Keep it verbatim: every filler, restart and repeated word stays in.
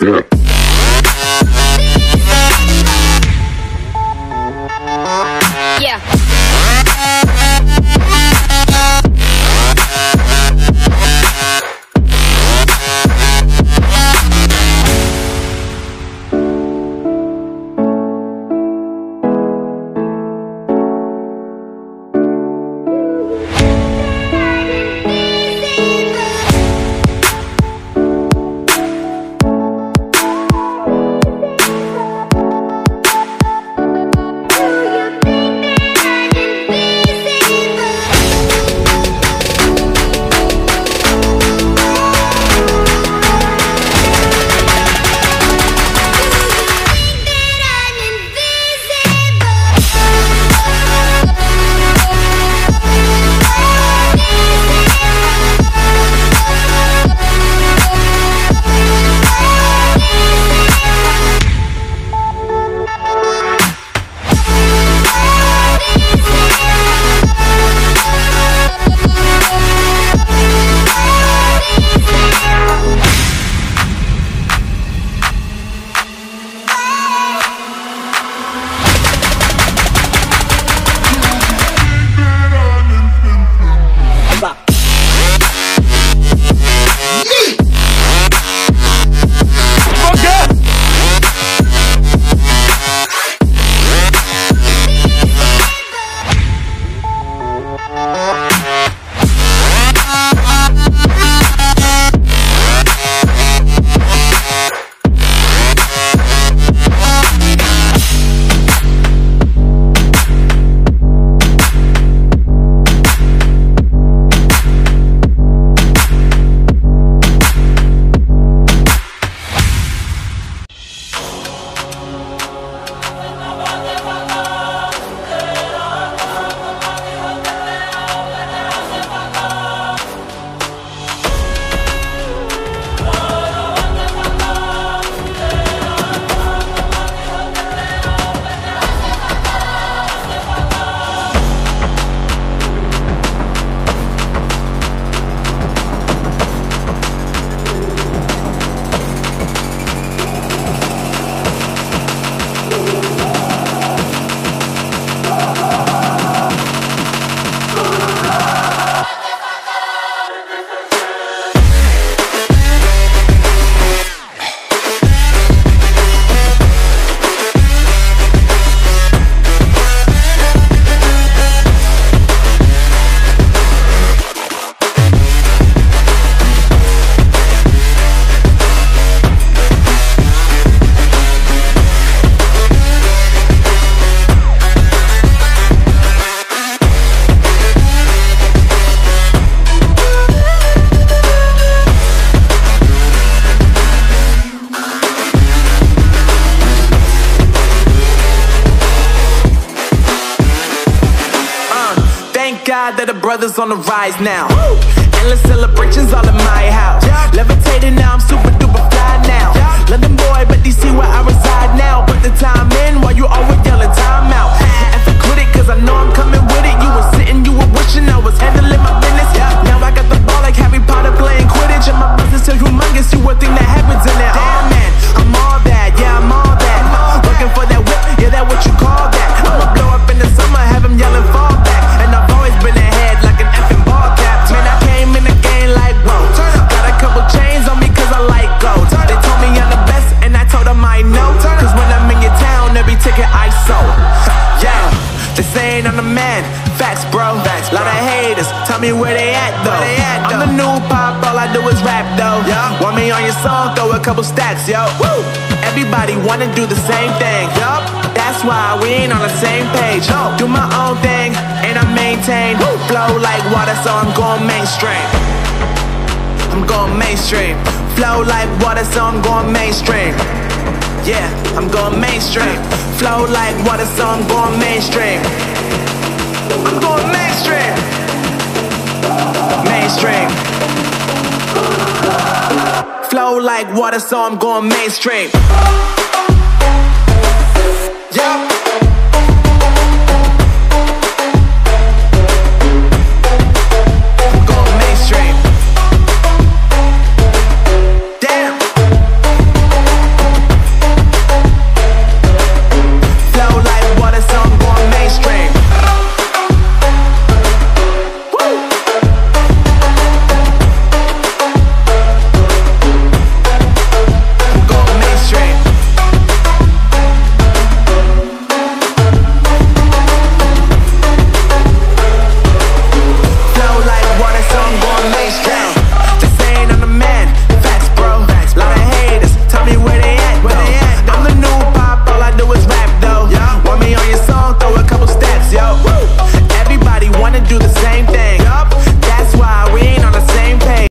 Yeah. God that the brothers on the rise now. Woo! Endless celebrations all in my house. Yeah. Levitating now, I'm super duper fly now. Yeah. London boy, but D C where I reside now. Put the time in while you always yelling time out. And for quit it, cause I know I'm coming with it. You were sitting, you were wishing I was handling my business. Yeah. Now I got the ball like Harry Potter playing Quidditch. And my business is humongous, you would think that happens in it. Damn man, I'm all that, yeah I'm all that. Looking for that whip, yeah that what you call that. I'ma blow up in the summer, have him yelling fall back. And I've always been ahead like an effing ball cap. Man, I came in the game like whoa. Got a couple chains on me cause I like gold. They told me I'm the best and I told them I know. Cause when I'm in your town, every ticket I sold. Yeah, they saying I'm the man. Facts bro, Facts, lot of haters. Tell me where they at though. They at, I'm the new pop, all I do is rap though. Yeah. Want me on your song, throw a couple stacks, yo. Woo. Everybody wanna do the same thing. Yup. That's why we ain't on the same page. No. Do my own thing and I maintain. Woo. Flow like water, so I'm going mainstream. I'm going mainstream. Flow like water, so I'm going mainstream. Yeah, I'm going mainstream. Flow like water, so I'm going mainstream. I'm going mainstream. Mainstream. Flow like water, so I'm going mainstream.